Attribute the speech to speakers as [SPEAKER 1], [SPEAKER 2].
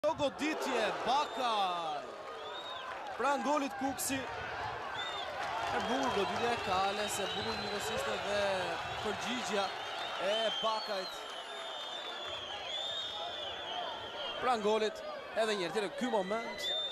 [SPEAKER 1] Goditje, Bakaj. Pranë golit Kuksi. E bukur goditje e Kales, e bukur njëkohësisht dhe përgjigjja e Bakajt. Pranë golit, edhe njërë tjere ky moment